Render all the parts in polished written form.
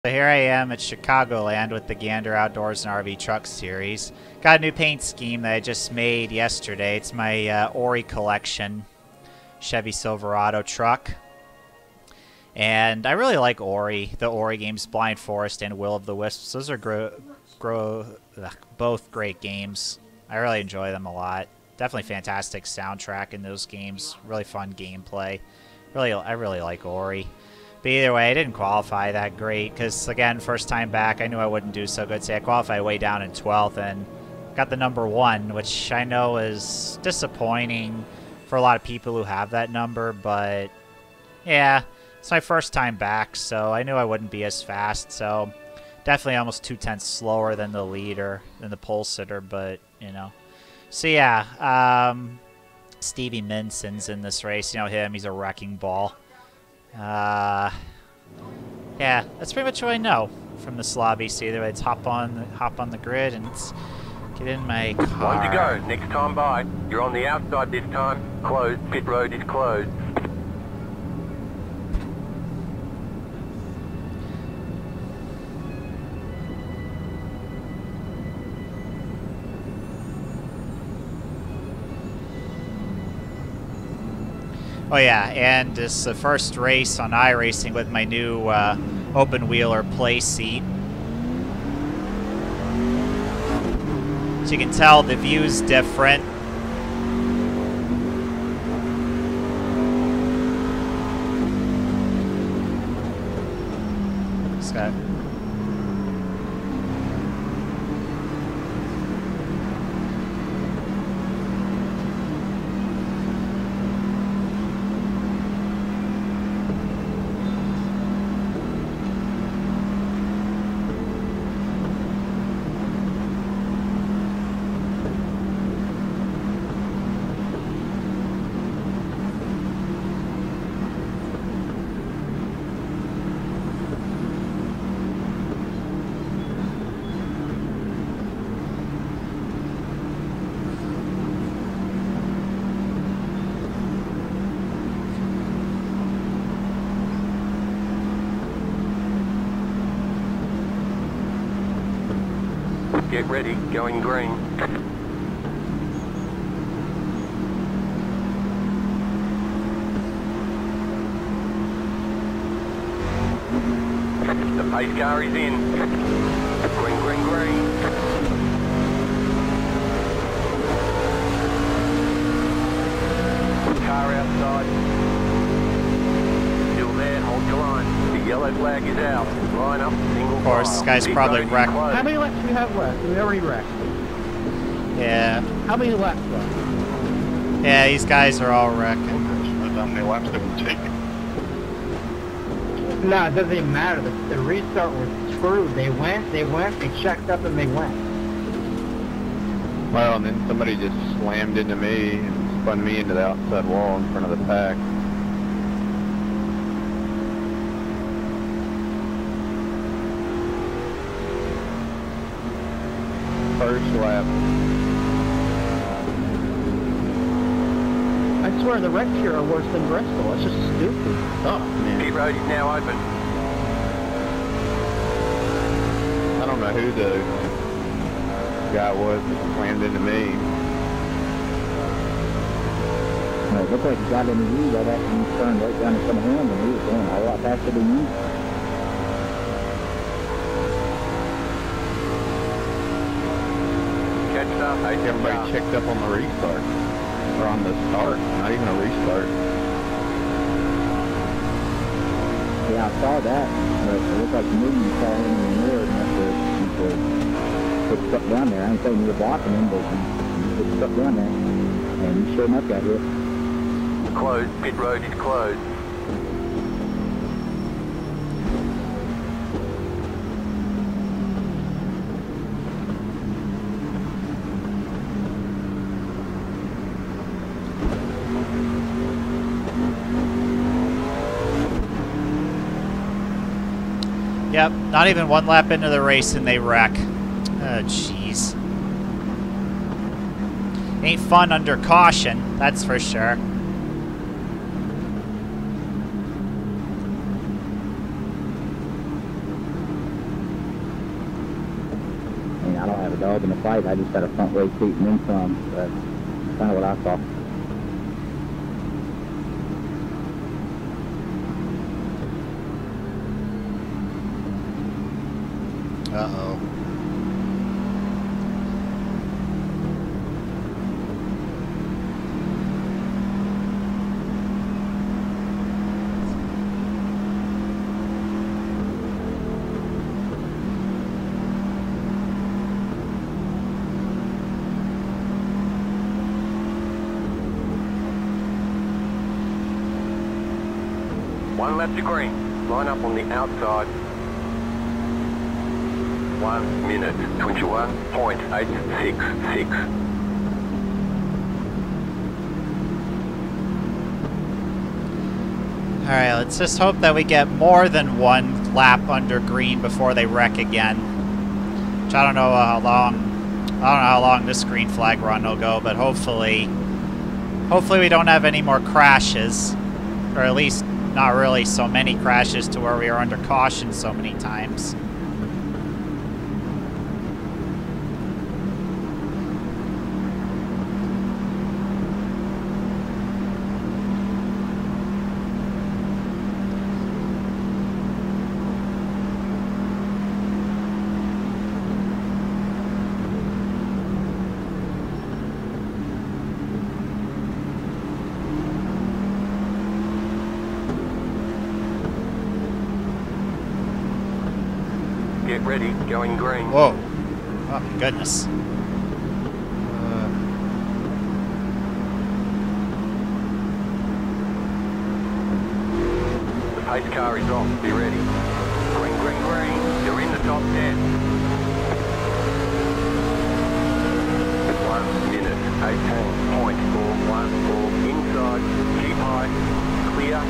So here I am at Chicagoland with the Gander Outdoors and RV Truck Series. Got a new paint scheme that I just made yesterday. It's my Ori collection Chevy Silverado truck. And I really like Ori. The Ori games, Blind Forest and Will of the Wisps. Those are both great games. I really enjoy them a lot. Definitely fantastic soundtrack in those games. Really fun gameplay. I really like Ori. But either way, I didn't qualify that great because, again, first time back, I knew I wouldn't do so good. So I qualified way down in 12th and got the number 1, which I know is disappointing for a lot of people who have that number. But, yeah, it's my first time back, so I knew I wouldn't be as fast. So definitely almost 2/10 slower than the leader, than the pole sitter, but, you know. So, yeah, Stevie Minson's in this race. You know him, he's a wrecking ball. Yeah, that's pretty much what I know from this lobby. So either way, let's hop on the grid and let's get in my car. One to go. Next time by. You're on the outside this time. Closed. Pit road is closed. Oh yeah, and this is the first race on iRacing with my new open wheeler play seat. So you can tell the view's different. It's got Get ready. Going green. The pace car is in. Green, green, green. Car outside. Still there, hold your line. The yellow flag is out. Line up, single Of course, this guy's probably wrecked. How many laps do we have left? We already wrecked. Yeah. How many laps left? Yeah, these guys are all wrecking. How many laps did we take? No, it doesn't even matter. The restart was screwed. They went, they checked up and they went. Well, and then somebody just slammed into me and spun me into the outside wall in front of the pack. First lap. I swear the wrecks here are worse than Bristol. It's just stupid stuff, man. Pit road is now open. I don't know who the guy was that slammed into me. It looked like he got into you right after you turned right down to some hand, and he was going a lot faster than you. Catch up. I think everybody checked up on the restart. Or on the start, not even a restart. Yeah, I saw that, but it looked like to me you saw him in the mirror and have to put stuff down there. I ain't saying you were blocking him, but you put stuff down there, and you sure enough got hit. Closed. Pit road is closed. Yep, not even one lap into the race and they wreck. Oh, jeez. Ain't fun under caution, that's for sure. I don't have a dog in the fight. I just got a front row seat and then some. That's kind of what I saw. Uh-oh. One lap to green. Line up on the outside. 1 minute 21.866. Alright, let's just hope that we get more than one lap under green before they wreck again. Which I don't know how long this green flag run will go, but hopefully we don't have any more crashes. Or at least not really so many crashes to where we are under caution so many times. Get ready, going green. Whoa. Oh my goodness. The pace car is off. Be ready. Green, green, green. You're in the top 10. 1 minute 18.414. Inside. Keep high. Clear.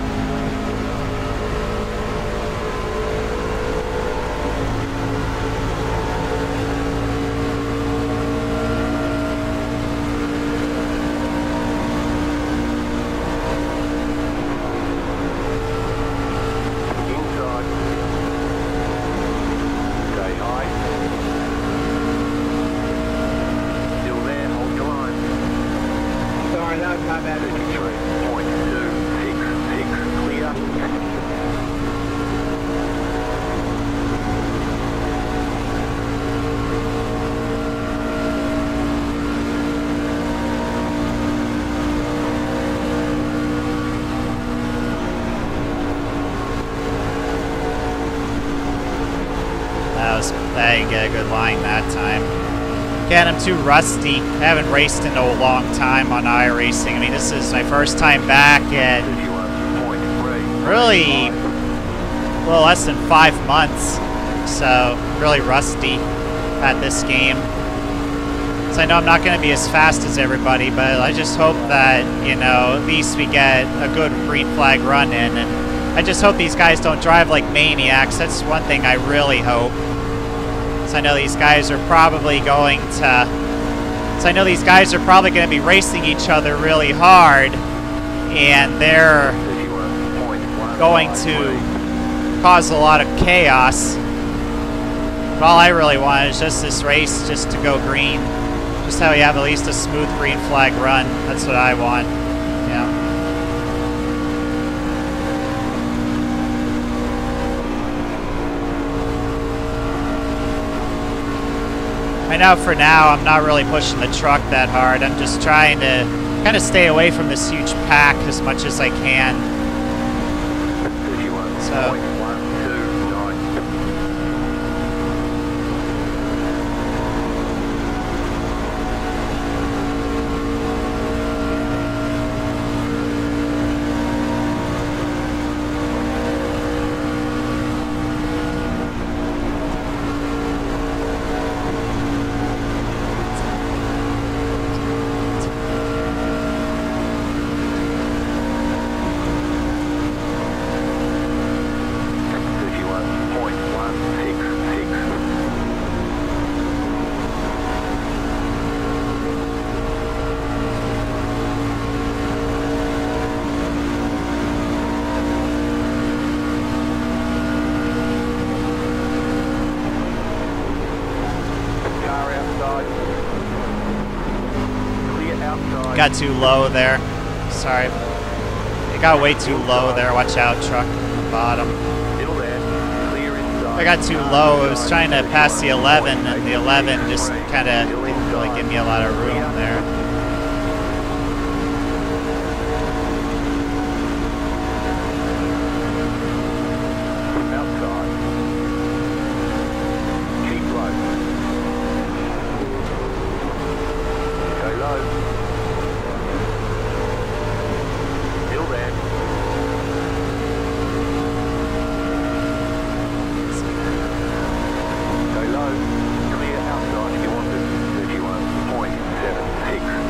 I didn't get a good line that time. Again, I'm too rusty. I haven't raced in a long time on iRacing. I mean, this is my first time back in really, well, less than 5 months. So, really rusty at this game. So I know I'm not going to be as fast as everybody, but I just hope that, you know, at least we get a good green flag run in. And I just hope these guys don't drive like maniacs. That's one thing I really hope. So I know these guys are probably going to... So I know these guys are probably going to be racing each other really hard. And they're going to cause a lot of chaos. But all I really want is just this race just to go green. Just how we have at least a smooth green flag run. That's what I want. Yeah. I know for now I'm not really pushing the truck that hard. I'm just trying to kind of stay away from this huge pack as much as I can. So. Got too low there. Sorry. It got way too low there. Watch out, truck on the bottom. Still there. Clear inside. I got too low. I was trying to pass the 11, and the 11 just kind of didn't really give me a lot of room there. Outside. Keep low. Go low. Still there. Go low. Clear outside if you want it. 31.76.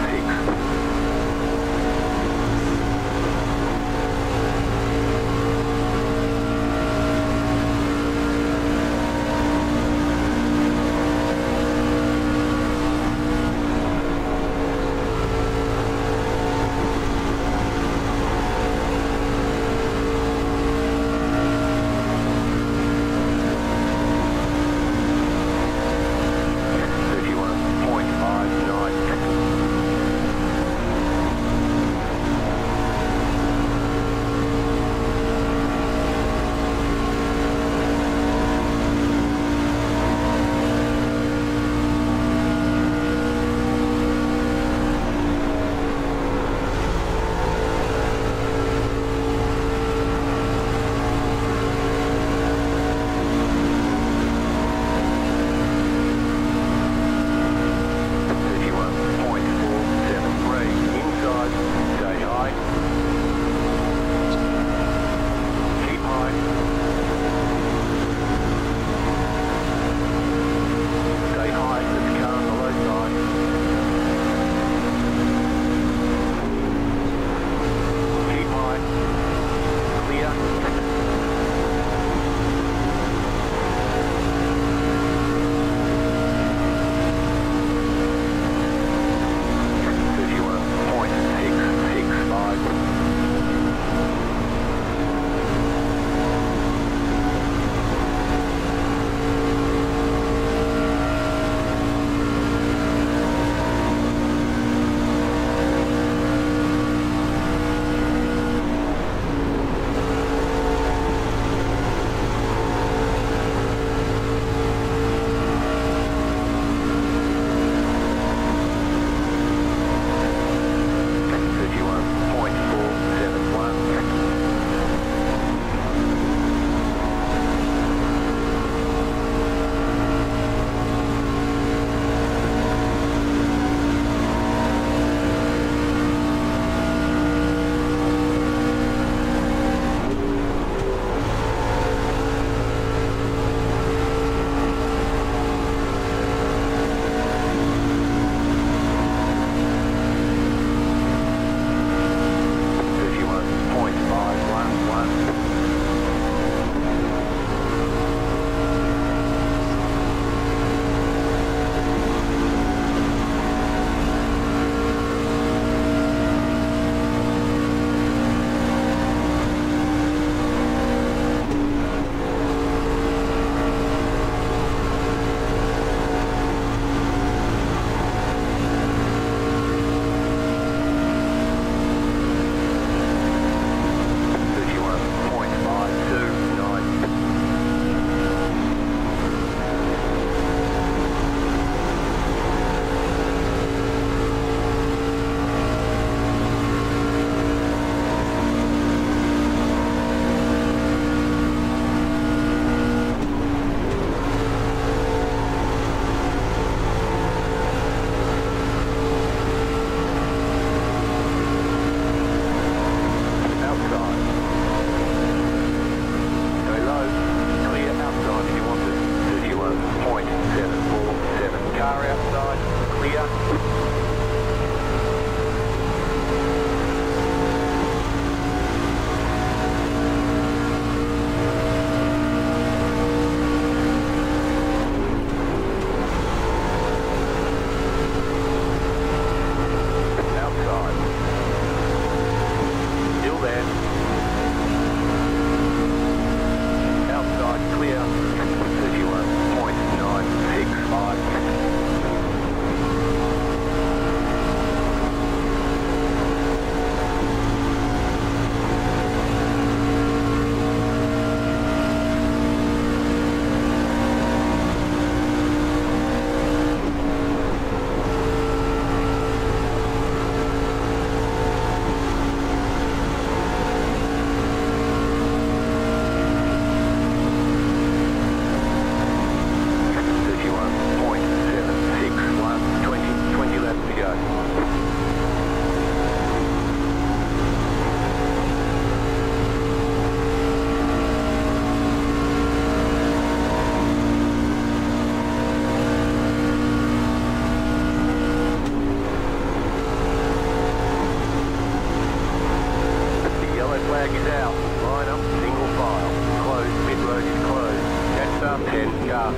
Sharp.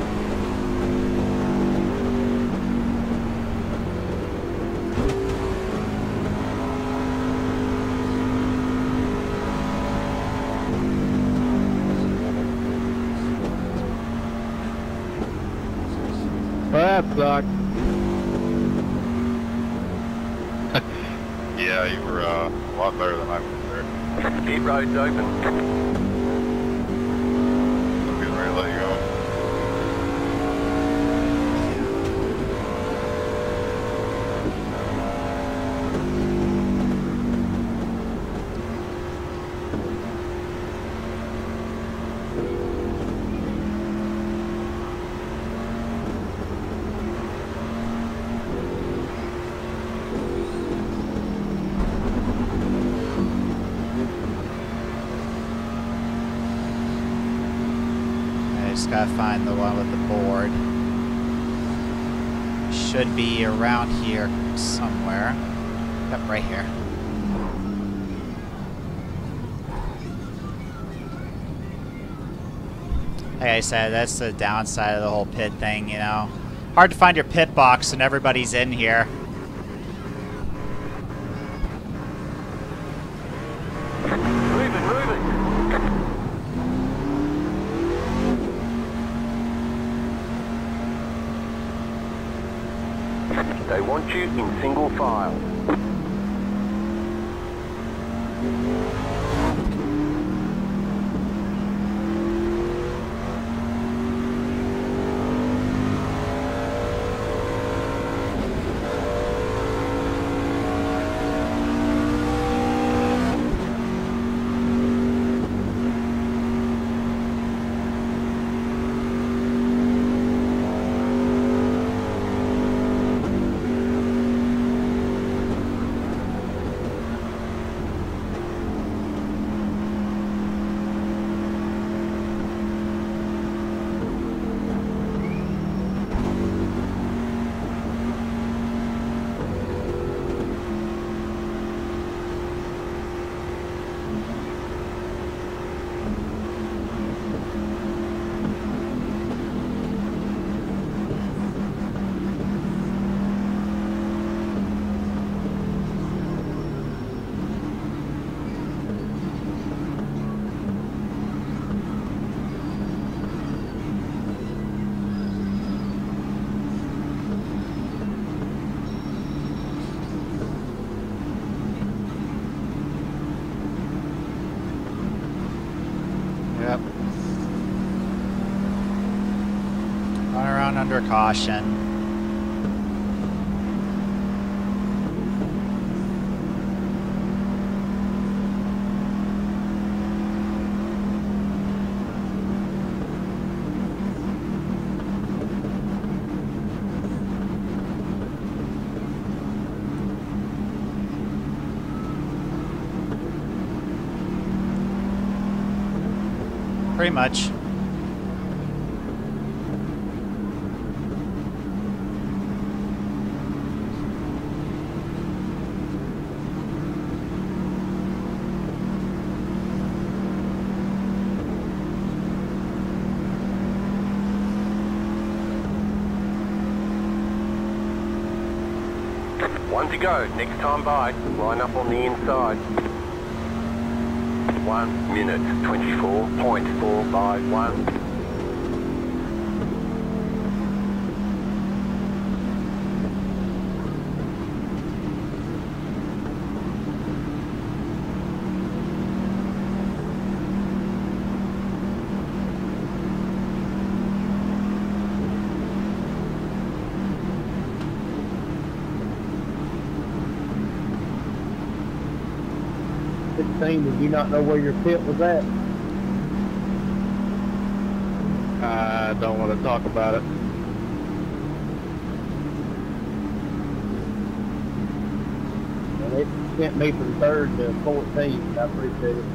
That sucked. Yeah, you were a lot better than I was there. Pit road's open. I'm getting ready to let you go. I just gotta find the one with the board. Should be around here somewhere. Yep, right here. Like I said, that's the downside of the whole pit thing, you know. Hard to find your pit box when everybody's in here. Moving, moving. They want you in single file. Yep. Run around under caution. Pretty much. One to go. Next time by, line up on the inside. 1 minute 24.451. Did you not know where your pit was at? I don't want to talk about it. Well, it sent me from 3rd to 14th. I appreciate it.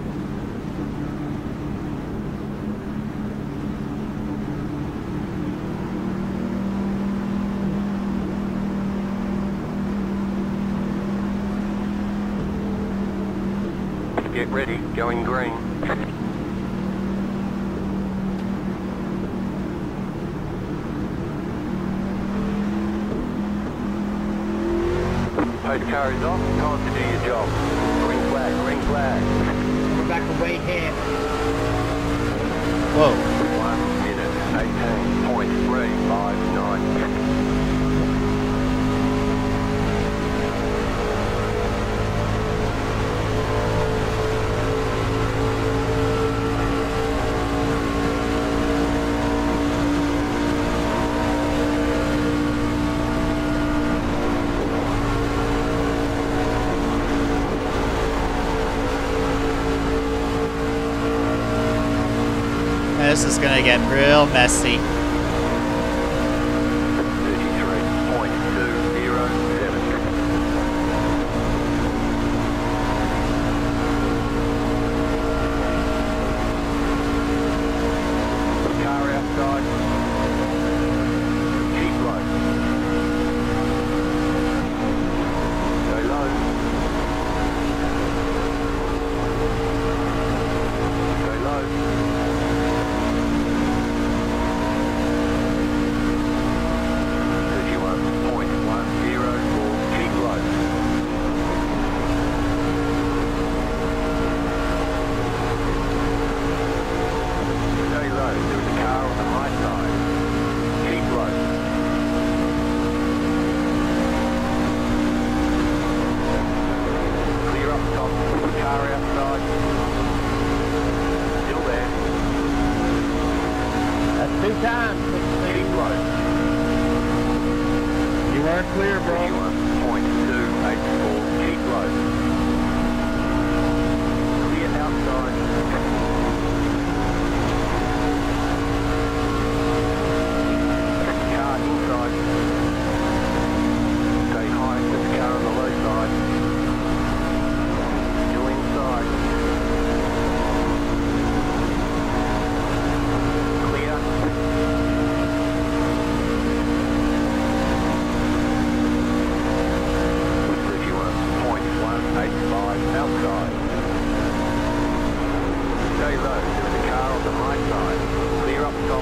Get ready, going green. Safety car is off. Time to do your job. Green flag, green flag. We're back away here. Whoa. 1 minute, 18.359. This is gonna get real messy. 33.207. Car outside. Keep low. Go low. Go low. 31.104. Keep low. Stay low. There's a car on the high side. Keep low. Clear up top. Car outside. Still there. That's 2 times. Keep low. You are clear, bro. 31.284. Keep low. Clear outside. Car inside. Stay high. There's a car on the low side. Still inside. Clear. 31.185 outside. Stay low. There's a car on the high side. Clear up top.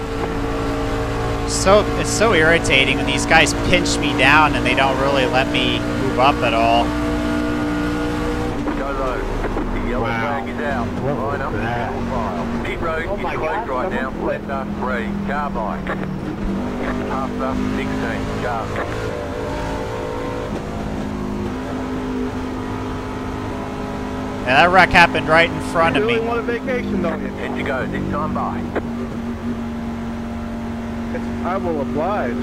It's so irritating when these guys pinch me down and they don't really let me move up at all. Go low. The yellow flag is out. What was Line up. that? File. Pit road Oh is my closed God, right now. someone flipped. Blender 3. Car bike. After 16. Car. And that wreck happened right in front of You me. really want a vacation, don't you? 10 to go. This time by. I will oblige.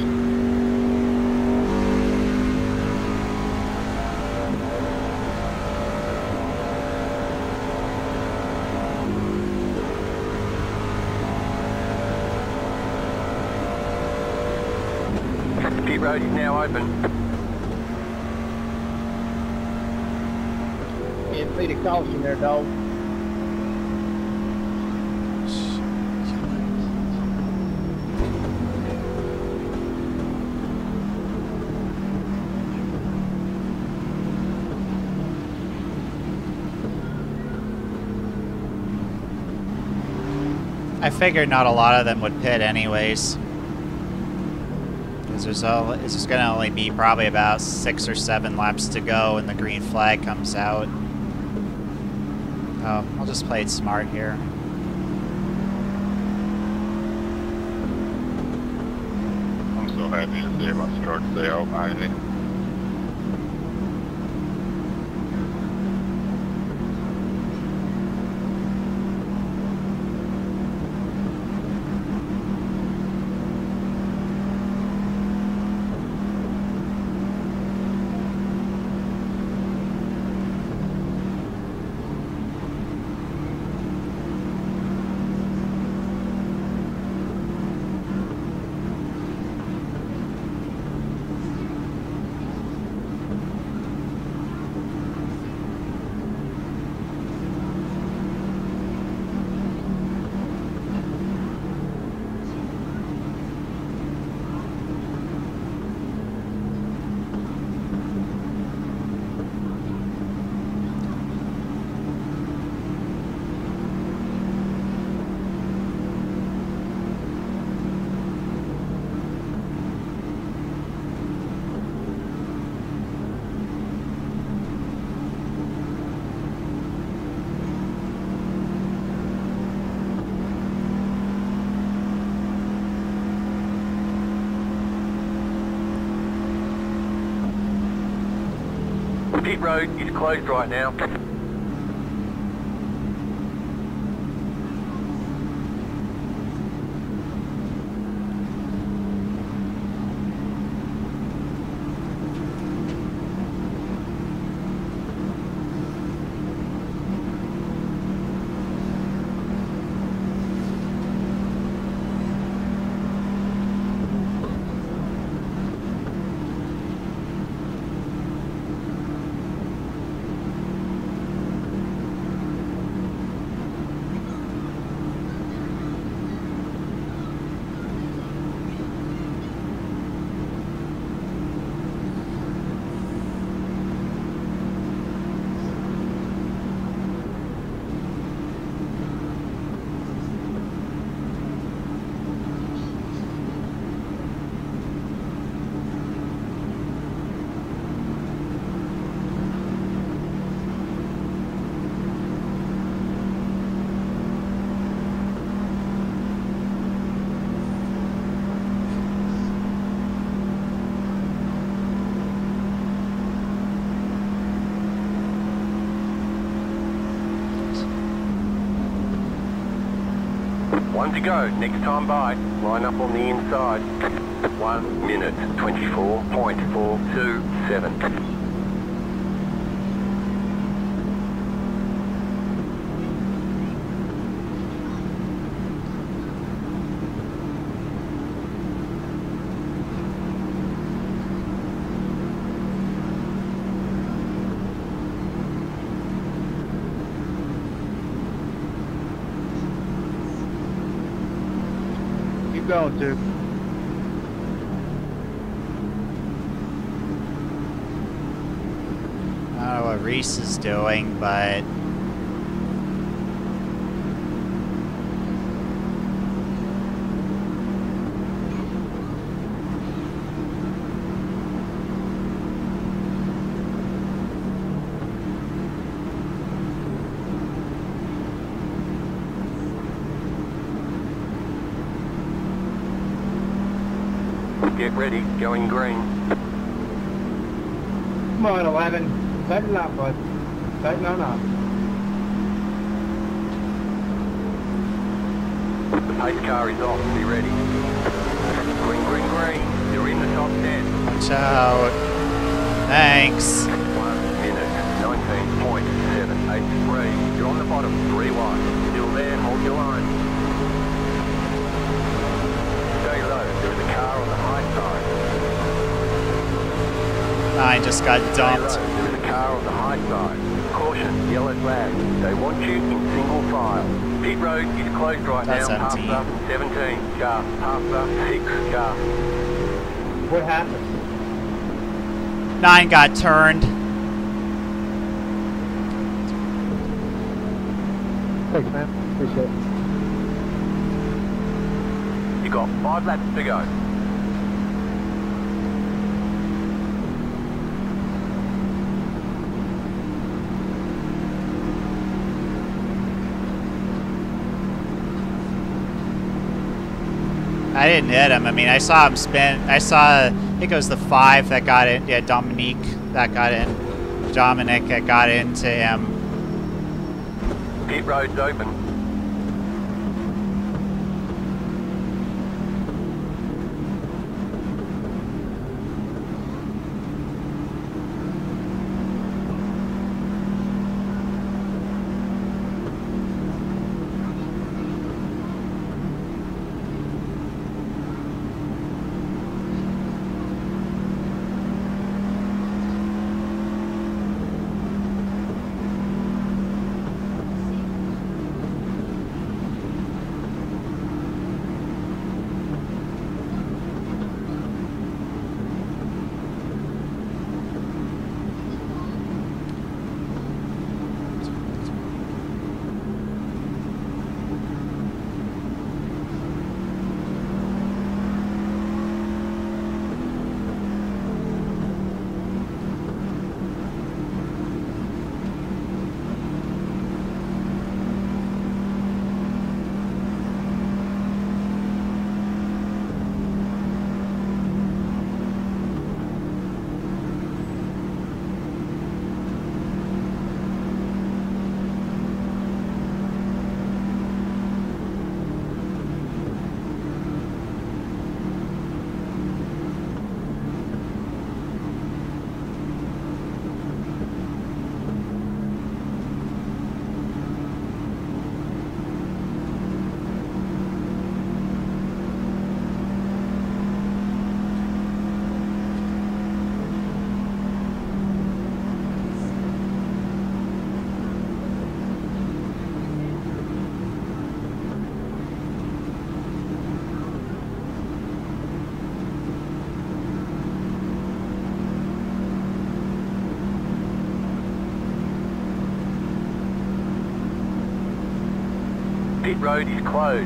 Pit road is now open. Can't see the caution there, dog. I figured not a lot of them would pit anyways. Because there's going to only be probably about 6 or 7 laps to go and the green flag comes out. Oh, I'll just play it smart here. I'm so happy to see my truck stay out behind me. Pit road is closed right now. One to go. Next time by, line up on the inside. 1 minute, 24.427. Keep going, Duke. I don't know what Reese is doing, but Get ready, going green. Come on, 11. Tighten up, bud. Tighten on up. The pace car is off, be ready. Green, green, green. You're in the top 10. watch out. Thanks. 1 minute, 19.783. You're on the bottom, 3 wide. Still there, hold your line. Stay low, there is a car on the high side. I just got Stay dumped. low, there is a car on the high side. Caution, yellow flag. They want you in single file. Pit road is closed right That's now. empty. Past the 17 car, past the 6 car. What happened? 9 got turned. Thanks, man. Appreciate it. You got 5 laps to go. I didn't hit him. I mean, I saw him spin. I saw, I think it was the 5 that got in. Yeah, Dominic that got in. Dominic that got into him. Pit road's open. road is closed.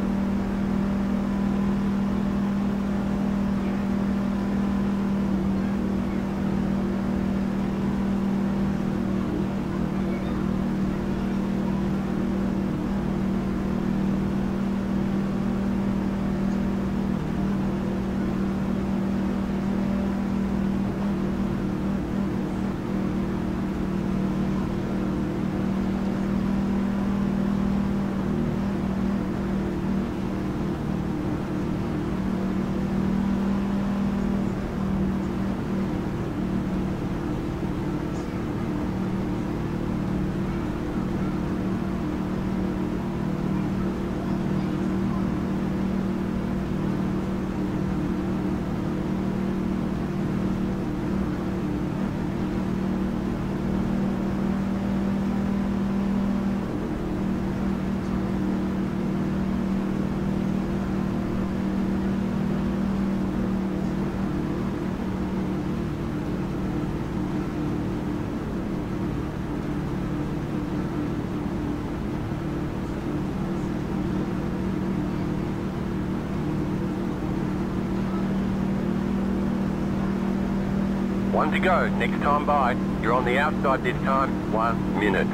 One to go, next time by. You're on the outside this time. 1 minute,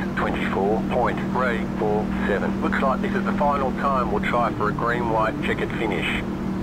24.347. Looks like this is the final time. We'll try for a green, white, checkered finish.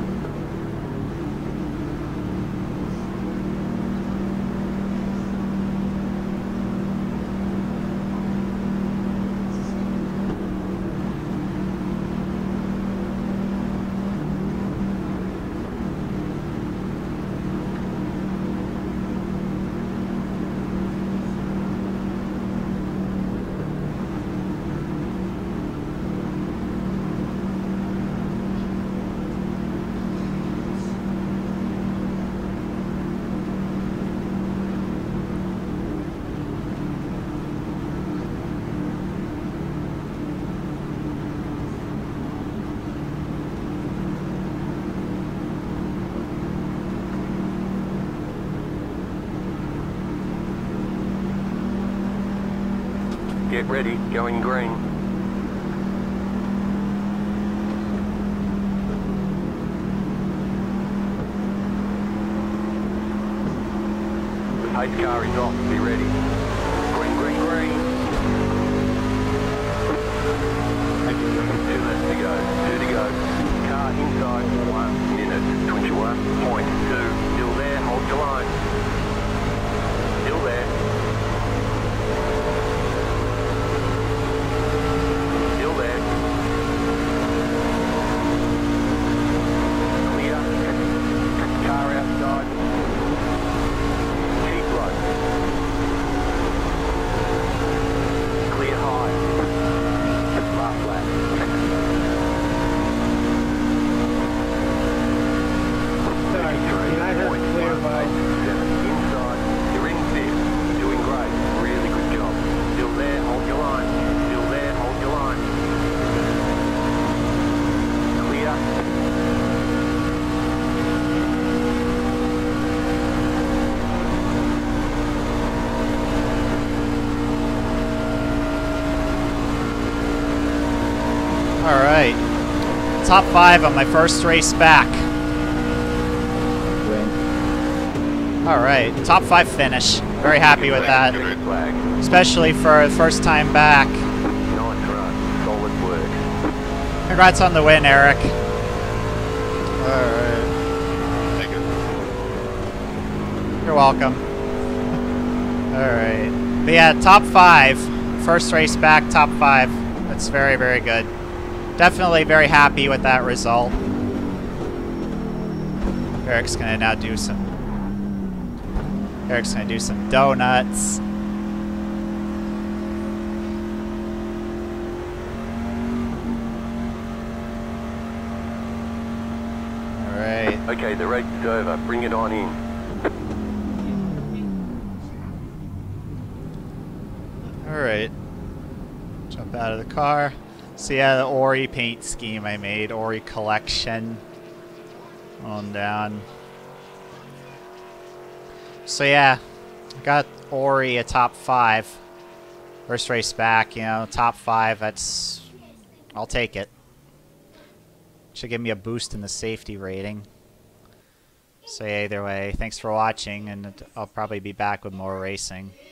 Get ready, going green. The pace car is off, be ready. Green, green, green. 2 left to go, 2 to go. Car inside, 1 minute, 21.2. Still there, hold your line. Still there. Alright. Top 5 on my first race back. Alright, top 5 finish. Very happy with that. Especially for the first time back. Nice run, solid work. Congrats on the win, Eric. Alright. Thank you. You're welcome. Alright. But yeah, top 5. First race back, top 5. That's very, very good. Definitely very happy with that result. Eric's gonna now do some... Eric's gonna do some donuts. Alright. Okay, the race is over. Bring it on in. Alright. Jump out of the car. So yeah, the Ori paint scheme I made. Ori collection. On down. So yeah, I got Ori a top 5. First race back, you know, top 5, that's I'll take it. Should give me a boost in the safety rating. So either way, thanks for watching, and I'll probably be back with more racing.